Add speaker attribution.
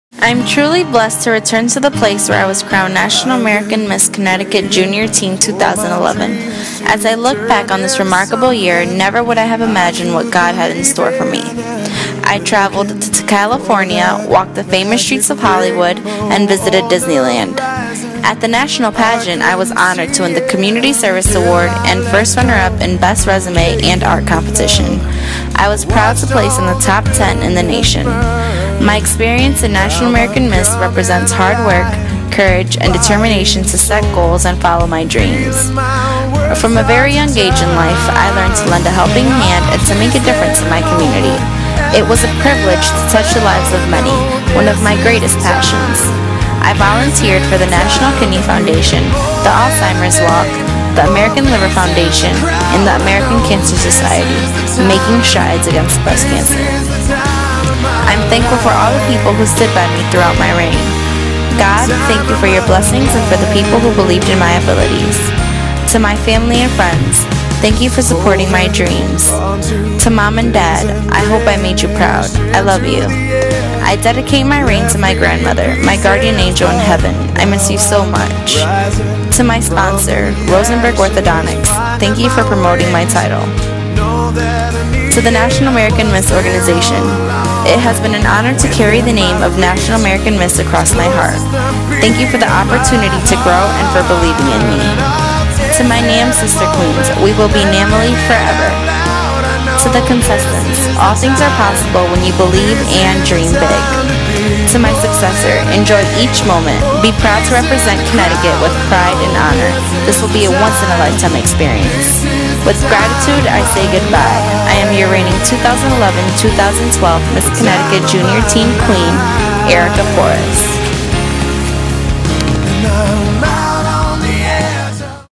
Speaker 1: I'm truly blessed to return to the place where I was crowned National American Miss Connecticut Junior Teen 2011. As I look back on this remarkable year, never would I have imagined what God had in store for me. I traveled to California, walked the famous streets of Hollywood, and visited Disneyland. At the national pageant, I was honored to win the Community Service Award and first runner-up in Best Resume and Art Competition. I was proud to place in the top 10 in the nation. My experience in National American Miss represents hard work, courage, and determination to set goals and follow my dreams. From a very young age in life, I learned to lend a helping hand and to make a difference in my community. It was a privilege to touch the lives of many, one of my greatest passions. I volunteered for the National Kidney Foundation, the Alzheimer's Walk, the American Liver Foundation, and the American Cancer Society, making strides against breast cancer. I'm thankful for all the people who stood by me throughout my reign. God, thank you for your blessings and for the people who believed in my abilities. To my family and friends, thank you for supporting my dreams. To Mom and Dad, I hope I made you proud. I love you. I dedicate my reign to my grandmother, my guardian angel in heaven. I miss you so much. To my sponsor, Rosenberg Orthodontics, thank you for promoting my title. To the National American Miss organization, it has been an honor to carry the name of National American Miss across my heart. Thank you for the opportunity to grow and for believing in me. To my NAM sister queens, we will be NAMily forever. To the contestants, all things are possible when you believe and dream big. To my successor, enjoy each moment. Be proud to represent Connecticut with pride and honor. This will be a once-in-a-lifetime experience. With gratitude, I say goodbye. I am your reigning 2011-2012 Miss Connecticut Junior Teen Queen, Erica Porras.